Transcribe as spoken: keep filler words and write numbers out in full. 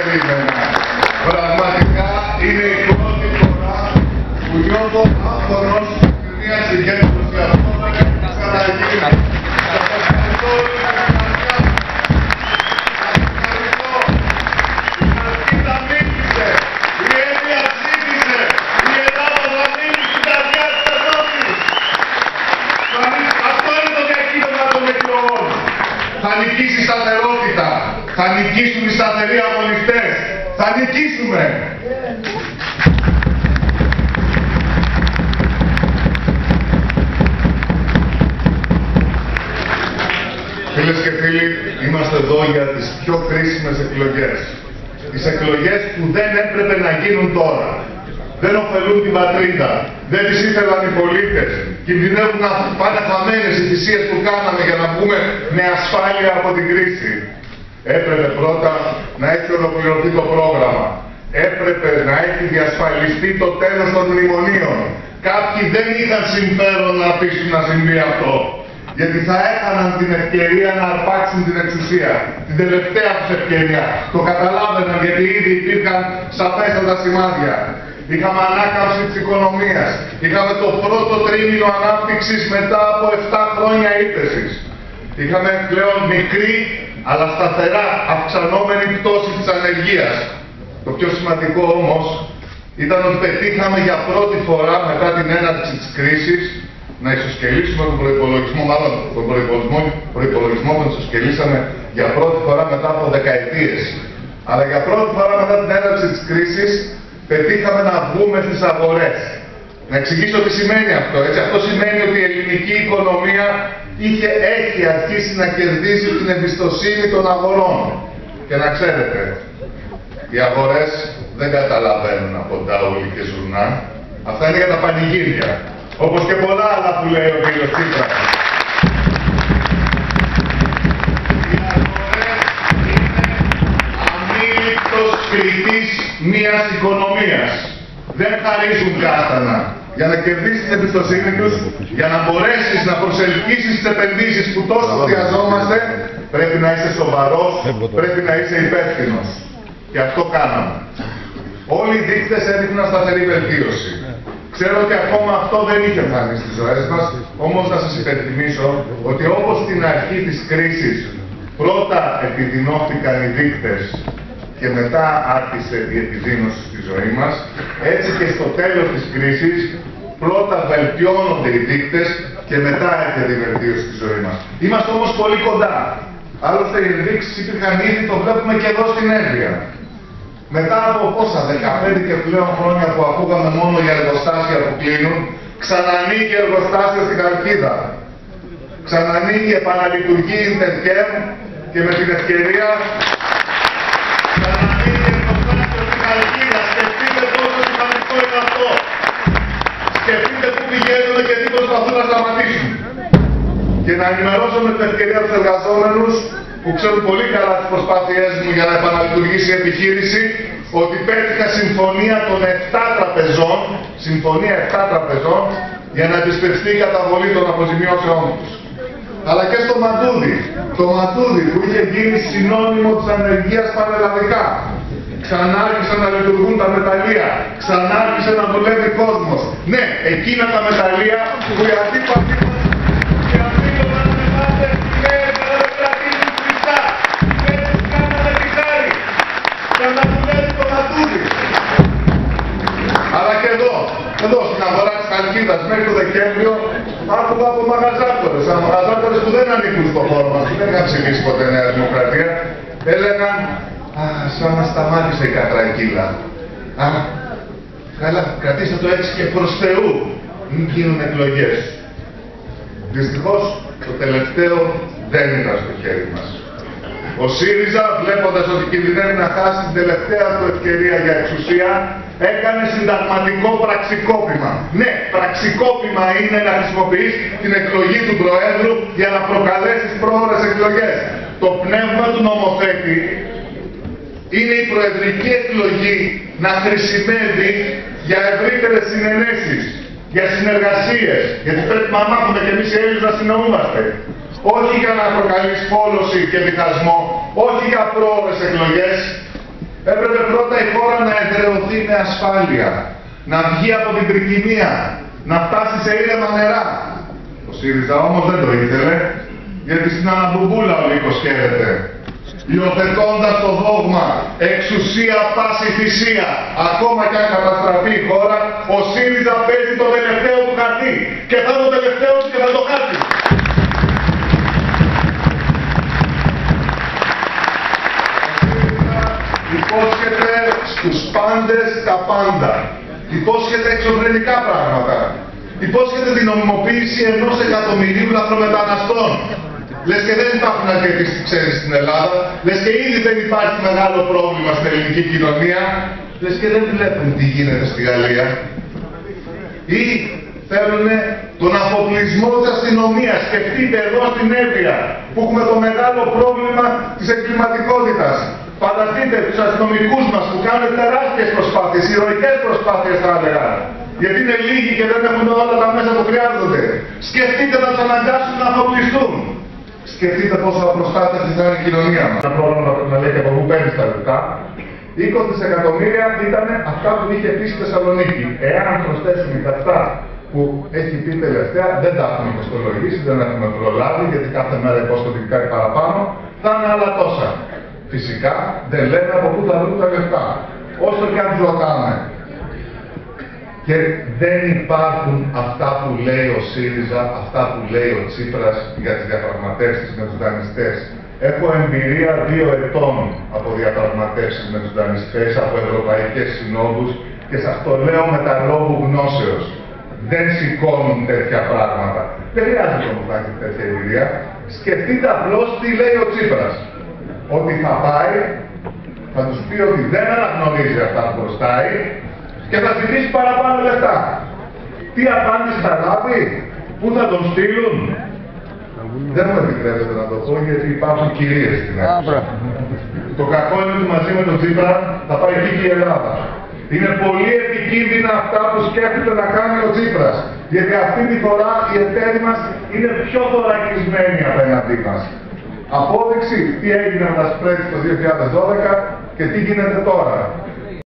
περίμενα. Πραγματικά είναι η πρώτη φορά που νιώθω άφθονος σε μια συγκέντρωση αυτό να έχει ξαναγίνει. Σας ευχαριστώ όλοι για την καρδιά μου. Σας ευχαριστώ. Η Μαρκίτα μίλησε. Η Εύβοια ψήφισε. Η Ελλάδα θα μείνει στην καρδιά της Ευρώπης. Αυτό είναι το διακύβευμα των εκλογών. Θα νικήσει η σταθερότητα. Θα νικήσουν οι σταθεροί αγωνιστές. Θα νικήσουμε. Φίλες και φίλοι, είμαστε εδώ για τις πιο κρίσιμες εκλογές. Τις εκλογές που δεν έπρεπε να γίνουν τώρα. Δεν ωφελούν την πατρίδα. Δεν τις ήθελαν οι πολίτες. Κινδυνεύουν να πάνε χαμένες οι θυσίες που κάναμε για να βγούμε με ασφάλεια από την κρίση. Έπρεπε πρώτα να έχει ολοκληρωθεί το πρόγραμμα. Έπρεπε να έχει διασφαλιστεί το τέλος των μνημονίων. Κάποιοι δεν είχαν συμφέρον να αφήσουν να συμβεί αυτό. Γιατί θα έχαναν την ευκαιρία να αρπάξουν την εξουσία. Την τελευταία τους ευκαιρία. Το καταλάβαιναν γιατί ήδη υπήρχαν σαφέστατα σημάδια. Είχαμε ανάκαμψη της οικονομίας. Είχαμε το πρώτο τρίμηνο ανάπτυξης μετά από επτά χρόνια ύφεσης. Είχαμε πλέον μικρή αλλά σταθερά αυξανόμενη πτώση της ανεργίας. Το πιο σημαντικό όμως ήταν ότι πετύχαμε για πρώτη φορά μετά την έναρξη της κρίσης να ισοσκελίσουμε τον προϋπολογισμό, μάλλον τον προϋπολογισμό, προϋπολογισμό τον ισοσκελίσαμε για πρώτη φορά μετά από δεκαετίες. Αλλά για πρώτη φορά μετά την έναρξη της κρίσης πετύχαμε να βγούμε στις αγορές. Να εξηγήσω τι σημαίνει αυτό. Έτσι, αυτό σημαίνει ότι η ελληνική οικονομία είχε, έχει αρχίσει να κερδίζει την εμπιστοσύνη των αγορών. Και να ξέρετε, οι αγορές δεν καταλαβαίνουν από τάουλη και ζουρνά. Αυτά είναι για τα πανηγύρια. Όπως και πολλά άλλα που λέει ο κύριος Τσίπρας. Οι αγορές είναι αμήλικτος κριτής μιας οικονομίας. Δεν χαρίζουν κάστανα. Για να κερδίσεις την εμπιστοσύνη τους, για να μπορέσεις να προσελκύσεις τις επενδύσεις που τόσο χρειαζόμαστε, πρέπει να είσαι σοβαρός, πρέπει να είσαι υπεύθυνος. Και αυτό κάναμε. Όλοι οι δείκτες έδειχναν σταθερή βελτίωση. Ξέρω ότι ακόμα αυτό δεν είχε φανεί στις ζωές μας, όμως να σας υπενθυμίσω ότι όπως στην αρχή της κρίσης πρώτα επιδεινώθηκαν οι δείκτες και μετά άρχισε η επιδείνωση στη ζωή μας, έτσι και στο τέλος της κρίσης πρώτα βελτιώνονται οι δείκτες και μετά έρχεται η βελτίωση στη ζωή μας. Είμαστε όμως πολύ κοντά. Άλλωστε οι ενδείξεις υπήρχαν ήδη, το βλέπουμε και εδώ στην Εύβοια. Μετά από πόσα, δεκαπέντε και πλέον χρόνια που ακούγαμε μόνο για εργοστάσια που κλείνουν, ξανανοίγει εργοστάσιο στην Χαλκίδα. Ξανανοίγει, επαναλειτουργεί η Ιντερκέμ και με την ευκαιρία ξανανοίγει εργοστάσιο στην Χαλκίδα. Σκεφτείτε πόσο σημαντικό είναι αυτό. Σκεφτείτε πού πηγαίνουν και τι προσπαθούν να σταματήσουν. Και να ενημερώσω με την ευκαιρία τους εργαζόμενους που ξέρουν πολύ καλά τις προσπάθειές μου για να επαναλειτουργήσει η επιχείρηση, ότι πέτυχα συμφωνία των επτά τραπεζών, συμφωνία επτά τραπεζών, για να επισπευστεί η καταβολή των αποζημιώσεών τους. Αλλά και στο Μαντούδι, το Μαντούδι που είχε γίνει συνώνυμο της ανεργίας πανελλαδικά. Ξανά άρχισαν να λειτουργούν τα μεταλλεία, ξανά άρχισε να δουλεύει κόσμος. Ναι, εκείνα τα μεταλλεία που οι αντίπαλοι μας και αφήνονταν να μεθάτε μέρες να δεν κρατήσουν χρυσά. Δεν τους κάναμε τη χάρη για να δουλεύει το Μαντούδι. Αλλά και εδώ, εδώ στην αγορά της Χαλκίδας μέχρι το Δεκέμβριο άκουγα από μαγαζάτορες, από μαγαζάτορες που δεν ανήκουν στο χώρο μας, που δεν είχαν ψηφίσει ποτέ Νέα Δημοκρατία, έλεγαν «Α, σαν να σταμάτησε η κατρακύλα. Α, καλά, κρατήστε το έτσι και προς Θεού, μην γίνουν εκλογές». Δυστυχώς, το τελευταίο δεν ήταν στο χέρι μας. Ο ΣΥΡΙΖΑ, βλέποντας ότι κινδυνεύει να χάσει την τελευταία του ευκαιρία για εξουσία, έκανε συνταγματικό πραξικόπημα. Ναι, πραξικόπημα είναι να χρησιμοποιείς την εκλογή του Προέδρου για να προκαλέσεις πρόωρες εκλογές. Το πνεύμα του νομοθέτη είναι η προεδρική εκλογή να χρησιμεύει για ευρύτερες συνενέσεις, για συνεργασίες, γιατί πρέπει να μάθουμε και εμείς οι Έλληνες να συνεννοούμαστε. Όχι για να προκαλείς πόλωση και διχασμό, όχι για πρόωρες εκλογές. Έπρεπε πρώτα η χώρα να εδραιωθεί με ασφάλεια, να βγει από την τρικυμία, να φτάσει σε ήρεμα νερά. Ο ΣΥΡΙΖΑ όμως δεν το ήθελε, γιατί στην αναμπουμπούλα ο λύκος χαίρεται. Υιοθετώντας το δόγμα εξουσία πάση θυσία, ακόμα και αν καταστραφεί η χώρα, ο ΣΥΡΙΖΑ παίζει το τελευταίο του χαρτί και θα είναι το τελευταίο του και θα το χάσει. Υπόσχεται στους πάντες τα πάντα. Υπόσχεται εξωφρενικά πράγματα. Υπόσχεται την νομιμοποίηση ενός εκατομμυρίου λαθρομεταναστών. Λες και δεν υπάρχουν αρκετοί ξένοι στην Ελλάδα. Λες και ήδη δεν υπάρχει μεγάλο πρόβλημα στην ελληνική κοινωνία. Λες και δεν βλέπουν τι γίνεται στη Γαλλία. Ή θέλουν τον αφοπλισμό της αστυνομίας. Σκεφτείτε εδώ στην Εύβοια που έχουμε το μεγάλο πρόβλημα της εγκληματικότητας. Φανταστείτε τους αστυνομικούς μας που κάνουν τεράστιες προσπάθειες, ηρωικές προσπάθειες θα έλεγα. Γιατί είναι λίγοι και δεν έχουν όλα τα μέσα που χρειάζονται. Σκεφτείτε να τους αναγκάσουν να αφοπλιστούν. Σκεφτείτε πόσο απροστάτευτη θα είναι η κοινωνία μας. Ένα πρόγραμμα πρέπει να λέει και από πού παίρνει τα λεπτά. είκοσι δισεκατομμύρια ήταν αυτά που είχε πει στη Θεσσαλονίκη. Εάν προσθέσουμε και αυτά που έχει πει τελευταία, δεν τα έχουμε κοστολογήσει, δεν έχουμε προλάβει, γιατί κάθε μέρα υπόσχονται κάτι παραπάνω, θα είναι άλλα τόσα. Φυσικά δεν λένε από πού θα βρουν τα λεφτά. Όσο και αν τους ρωτάμε. Και δεν υπάρχουν αυτά που λέει ο ΣΥΡΙΖΑ, αυτά που λέει ο Τσίπρας για τις διαπραγματεύσεις με τους δανειστές. Έχω εμπειρία δύο ετών από διαπραγματεύσεις με τους δανειστές, από ευρωπαϊκές συνόδους και σας το λέω με τα λόγου γνώσεως. Δεν σηκώνουν τέτοια πράγματα. Δεν χρειάζεται όμως να έχετε τέτοια εμπειρία. Σκεφτείτε απλώς τι λέει ο Τσίπρας. Ότι θα πάει, θα τους πει ότι δεν αναγνωρίζει αυτά που μπροστάει και θα ζητήσει παραπάνω λεφτά. Τι απάντηση θα λάβει, πού θα τον στείλουν. Δεν μου επιτρέπετε να το πω γιατί υπάρχουν κυρίες στην Ελλάδα. Το κακό είναι ότι μαζί με τον Τσίπρα θα πάει εκεί και η Ελλάδα. Είναι πολύ επικίνδυνα αυτά που σκέφτεται να κάνει ο Τσίπρας. Γιατί αυτή τη φορά οι εταίροι μας είναι πιο θωρακισμένοι απέναντί μας. Απόδειξη τι έγινε με τα σπρέτς το δύο χιλιάδες δώδεκα και τι γίνεται τώρα.